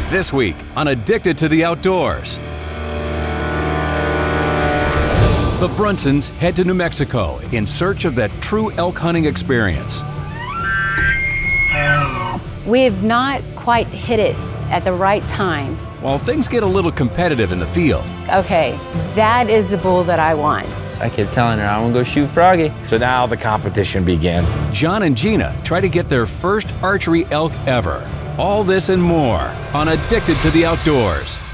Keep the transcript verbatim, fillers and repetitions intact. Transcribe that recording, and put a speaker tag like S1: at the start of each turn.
S1: This week on Addicted to the Outdoors. The Brunsons head to New Mexico in search of that true elk hunting experience.
S2: We have not quite hit it at the right time.
S1: While things get a little competitive in the field.
S2: Okay, that is the bull that I want.
S3: I kept telling her, I want to go shoot Froggy.
S4: So now the competition begins.
S1: John and Gina try to get their first archery elk ever. All this and more on Addicted to the Outdoors.